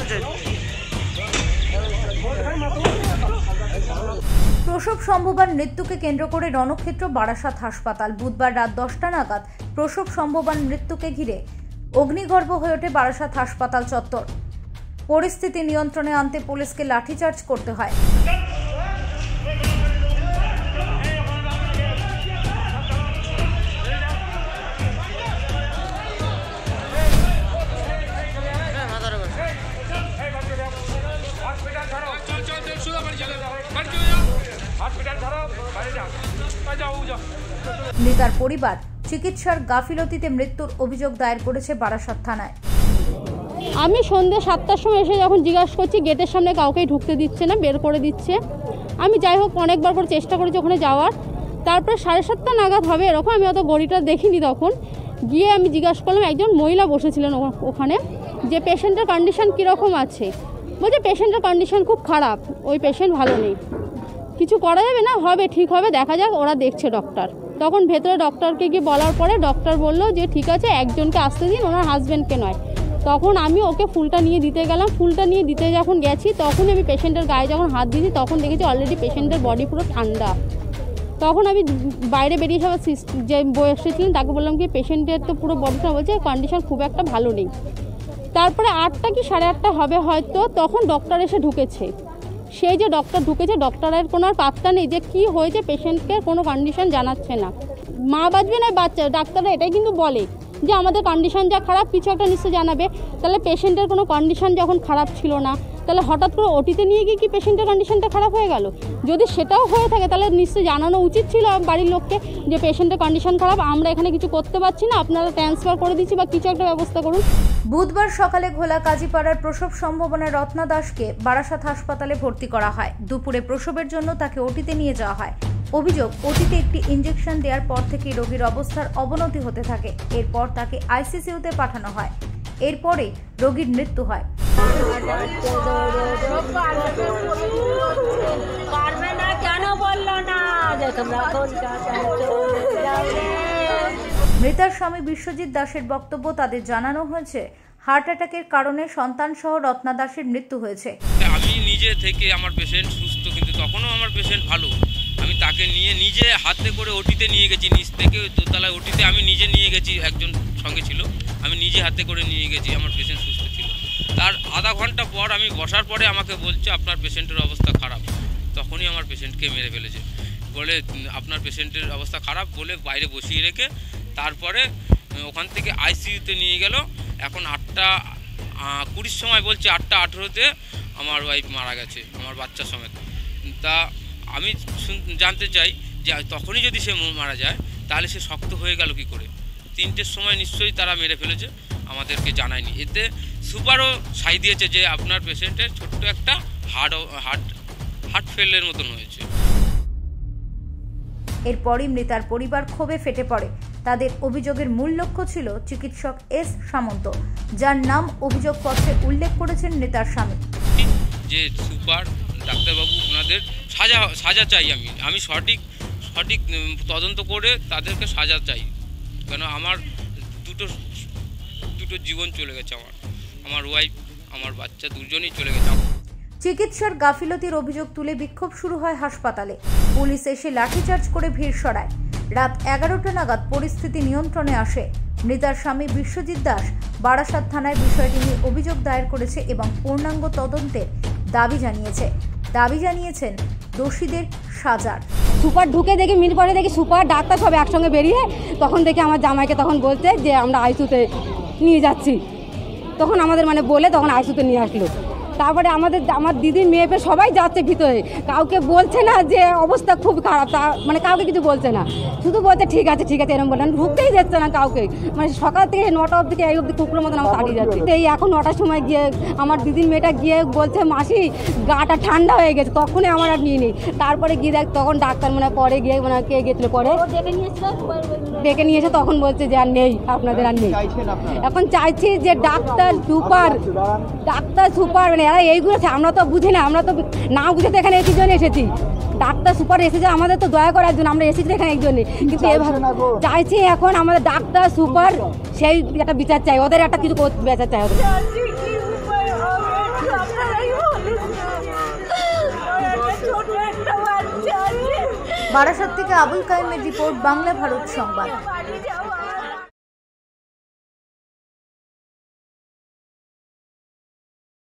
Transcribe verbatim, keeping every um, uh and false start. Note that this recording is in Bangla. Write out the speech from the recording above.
প্রসব সম্ভবান মৃত্যুকে কেন্দ্র করে রণক্ষেত্র বারাসাত হাসপাতাল। বুধবার রাত দশটা নাগাদ প্রসব সম্ভবান মৃত্যুকে ঘিরে অগ্নিগর্ভ হয়ে ওঠে বারাসাত হাসপাতাল চত্বর। পরিস্থিতি নিয়ন্ত্রণে আনতে পুলিশকে লাঠিচার্জ করতে হয়। মৃতার পরিবার চিকিৎসার গাফিলতিতে মৃত্যুর অভিযোগ দায়ের করেছে বারাসাত থানায়। আমি সন্ধ্যে সাতটার সময় এসে যখন জিজ্ঞাসা করছি, গেটের সামনে কাউকেই ঢুকতে দিচ্ছে না, বের করে দিচ্ছে। আমি যাই হোক অনেকবার করে চেষ্টা করেছি ওখানে যাওয়ার। তারপরে সাড়ে সাতটা নাগাদ হবে এরকম, আমি অত গড়িটা দেখিনি। তখন গিয়ে আমি জিজ্ঞাসা করলাম, একজন মহিলা বসেছিলেন ওখানে, যে পেশেন্টের কন্ডিশন কীরকম আছে। বলছে পেশেন্টের কন্ডিশন খুব খারাপ, ওই পেশেন্ট ভালো নেই, কিছু করা যাবে না, হবে ঠিক হবে, দেখা যাক, ওরা দেখছে ডক্টর। তখন ভেতরে ডক্টরকে গিয়ে বলার পরে ডক্টর বললো যে ঠিক আছে, একজনকে আসতে দিন, ওনার হাজব্যান্ডকে নয়। তখন আমি ওকে ফুলটা নিয়ে দিতে গেলাম। ফুলটা নিয়ে দিতে যখন গেছি তখন আমি পেশেন্টের গায়ে যখন হাত দিয়েছি তখন দেখেছি অলরেডি পেশেন্টের বডি পুরো ঠান্ডা। তখন আমি বাইরে বেরিয়ে সবার যে বসেছিলেন তাকে বললাম কি পেশেন্টের তো পুরো বডিটা, বলছে কন্ডিশন খুব একটা ভালো নেই। তারপরে আটটা কি সাড়ে আটটা হবে হয়তো, তখন ডক্টর এসে ঢুকেছে। সেই যে ডক্টর ঢুকেছে, ডক্টরের কোনো আর পাত্তা নেই যে কী হয়েছে, পেশেন্টকে কোনো কন্ডিশন জানাচ্ছে না। মা বাঁচবে না বাচ্চা, ডাক্তাররা এটাই কিন্তু বলে যে আমাদের কন্ডিশন যা খারাপ কিছু একটা নিশ্চয় জানাবে। তাহলে পেশেন্টের কোনো কন্ডিশন যখন খারাপ ছিল না, তাহলে হঠাৎ করে ওটিতে নিয়ে গিয়ে কি পেশেন্টের কন্ডিশনটা খারাপ হয়ে গেল? যদি সেটাও হয়ে থাকে তাহলে নিশ্চয়ই জানানো উচিত ছিল বাড়ির লোককে যে পেশেন্টের কন্ডিশন খারাপ, আমরা এখানে কিছু করতে পারছি না, আপনারা ট্রান্সফার করে দিচ্ছি বা কিছু একটা ব্যবস্থা করুন। বুধবার সকালে ঘোলা কাজীপাড়ার প্রসব সম্ভাবনা রত্না দাসকে বারাসাত হাসপাতালে ভর্তি করা হয়। দুপুরে প্রসবের জন্য তাকে ওটিতে নিয়ে যাওয়া হয়। অভিযোগ, ওটিতে একটি ইঞ্জেকশন দেওয়ার পর থেকে রোগীর অবস্থার অবনতি হতে থাকে। এরপর তাকে আইসিইউতে পাঠানো হয়। এরপরে রোগীর মৃত্যু হয়। মৃতার স্বামী বিশ্বজিৎ দাসের বক্তব্য, তাদের জানানো হয়েছে হার্ট অ্যাটাকের কারণে সন্তান সহ রত্না দাসের মৃত্যু হয়েছে। আমি নিজে থেকে আমার পেশেন্ট সুস্থ, কিন্তু তখনও আমার পেশেন্ট ভালো। আমি তাকে নিয়ে নিজে হাতে করে ওটিতে নিয়ে গেছি, নিচ থেকে দোতলায় ওটিতে আমি নিজে নিয়ে গেছি, একজন সঙ্গে ছিল, আমি নিজে হাতে করে নিয়ে গেছি, আমার পেশেন্ট সুস্থ ছিল। তার আধা ঘন্টা পর আমি বসার পরে আমাকে বলছে আপনার পেশেন্টের অবস্থা খারাপ। তখনই আমার পেশেন্টকে মেরে ফেলেছে, বলে আপনার পেশেন্টের অবস্থা খারাপ বলে বাইরে বসিয়ে রেখে তারপরে ওখান থেকে আইসিইউতে নিয়ে গেল। এখন আটটা কুড়ির সময় বলছে আটটা আঠেরোতে আমার ওয়াইফ মারা গেছে, আমার বাচ্চা সমেত। তা আমি জানতে চাই যে তখনই যদি সে মারা যায় তাহলে সে শক্ত হয়ে গেল কি করে? তিনটের সময় নিশ্চয়ই তারা মেরে ফেলেছে, আমাদেরকে জানায়নি। এতে সুপারও সাই দিয়েছে যে আপনার পেশেন্টের ছোট্ট একটা হার্ট হার্ট হার্ট ফেলের মতন হয়েছে। এরপরই মৃতার পরিবার ক্ষোভে ফেটে পড়ে। তাদের অভিযোগের মূল লক্ষ্য ছিল চিকিৎসক এস সামন্ত, যার নাম অভিযোগপত্রে উল্লেখ করেছেন মৃতার স্বামী। যে সুপার ডাক্তারবাবু ওনাদের সাজা সাজা চাই, আমি আমি সঠিক সঠিক তদন্ত করে তাদেরকে সাজা চাই। কেন আমার দুটো দুটো জীবন চলে গেছে, আমার আমার ওয়াইফ আমার বাচ্চা দুজনেই চলে গেছে। চিকিৎসার গাফিলতির অভিযোগ তুলে বিক্ষোভ শুরু হয় হাসপাতালে। পুলিশ এসে লাঠিচার্জ করে ভিড় সরায়। রাত এগারোটা নাগাদ পরিস্থিতি নিয়ন্ত্রণে আসে। মৃতার স্বামী বিশ্বজিৎ দাস বারাসাত থানায় বিষয়টি নিয়ে অভিযোগ দায়ের করেছে এবং পূর্ণাঙ্গ তদন্তের দাবি জানিয়েছে দাবি জানিয়েছেন দোষীদের সাজার। সুপার ঢুকে দেখি মিল পরে দেখি সুপার ডাক্তার সব একসঙ্গে বেরিয়ে, তখন দেখি আমার জামাইকে তখন বলছে যে আমরা আইসিইউতে নিয়ে যাচ্ছি। তখন আমাদের মানে বলে তখন আইসিইউতে নিয়ে আসলো। তারপরে আমাদের আমার দিদির মেয়ে পেয়ে সবাই যাচ্ছে ভিতরে, কাউকে বলছে না যে অবস্থা খুব খারাপ, তা মানে কাউকে কিছু বলছে না, শুধু বলছে ঠিক আছে ঠিক আছে এরকম বললেন, ঢুকতেই যাচ্ছে না কাউকে। মানে সকাল থেকে নটা অবধি এই অবধি কুকুরের মতন আমার তাড়িয়ে যাচ্ছে। এই এখন নটার সময় গিয়ে আমার দিদির মেয়েটা গিয়ে বলছে মাসি গাটা ঠান্ডা হয়ে গেছে, তখনই আমার আর নিয়ে নিই। তারপরে গিয়ে দেখ তখন ডাক্তার মানে পরে গিয়ে মানে কে গেছিলো পরে ডেকে নিয়ে এসে তখন বলছে যে আর নেই, আপনাদের আর নেই। এখন চাইছি যে ডাক্তার সুপার ডাক্তার সুপার মানে এরা এইগুলো আমরা তো বুঝি না, আমরা তো না বুঝে তো এখানে একই জন্য এসেছি। ডাক্তার সুপার এসেছে আমাদের তো দয়া করার জন্য, আমরা এসেছি এখানে একজনই, কিন্তু এভাবে চাইছি এখন আমাদের ডাক্তার সুপার সেই একটা বিচার চাই, ওদের একটা কিছু বিচার চাই ওদের। বারাসাত থেকে আবুল কায়েমের রিপোর্ট, বাংলা ভারত সংবাদ।